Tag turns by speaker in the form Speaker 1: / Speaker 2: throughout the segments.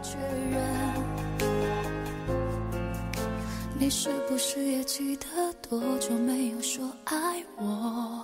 Speaker 1: 确认，你是不是也记得多久没有说爱我？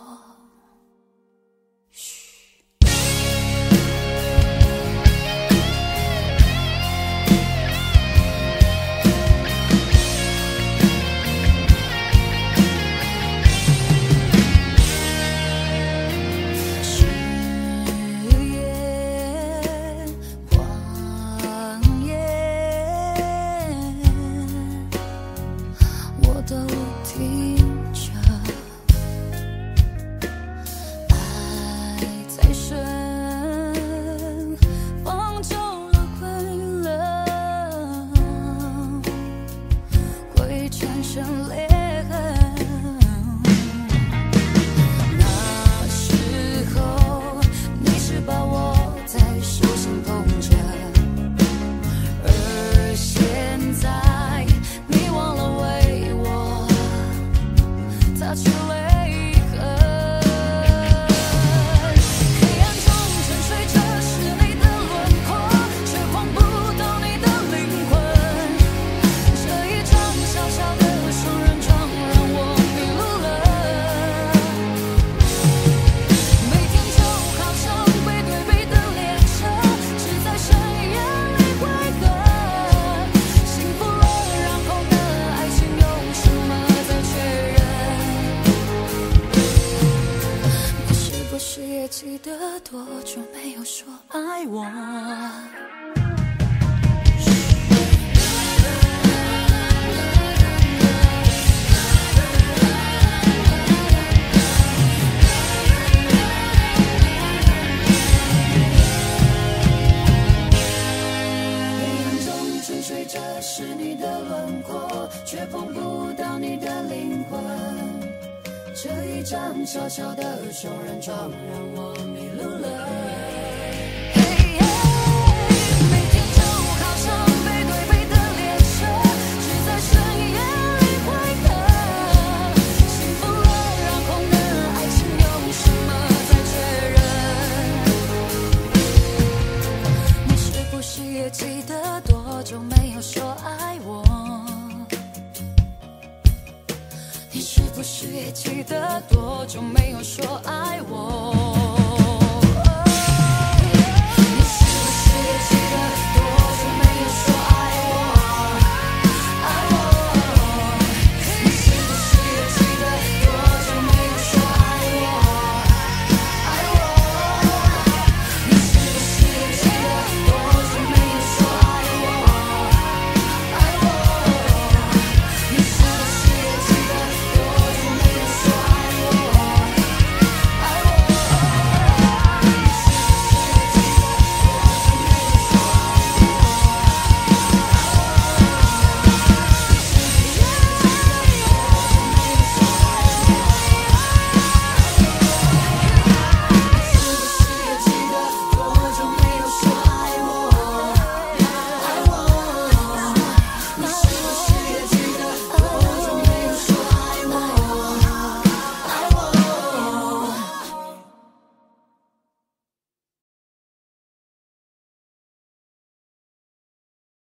Speaker 1: 记得多久没有说爱我？黑暗中沉睡着是你的轮廓，却碰不到你的灵魂。这一张小小的双人床让我迷路了。每天就好像背对背的列车，只在深夜里汇合。幸福了让空的爱情用什么再确认？你是不是也记得多久没有说爱我？你是不是也记得多久没有说爱我？